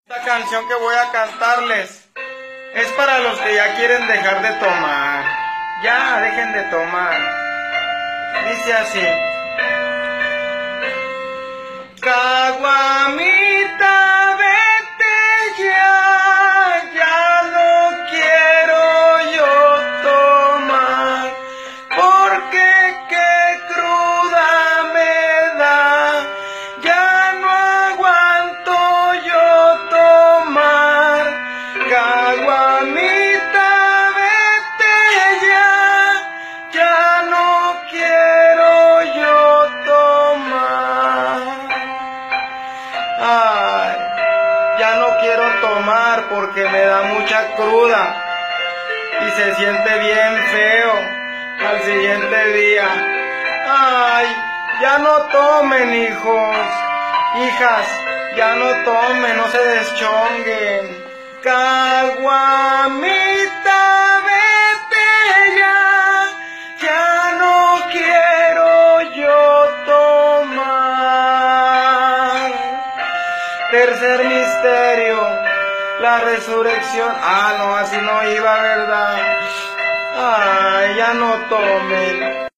Esta canción que voy a cantarles es para los que ya quieren dejar de tomar. Ya, dejen de tomar. Dice así. Caguamita, vete ya, ya no quiero yo tomar, porque qué cruda me da, ya no aguanto yo tomar. Caguamita, vete ya, ya no quiero yo tomar. Ay, ya no quiero tomar porque me da mucha cruda y se siente bien feo al siguiente día. Ay, ya no tomen, hijos, hijas, ya no tomen, no se deschonguen. Caguamita, vete ya, ya no quiero yo tomar. Tercer misterio, la resurrección. Ah, no, así no iba, ¿verdad? Ay, ya no tomen.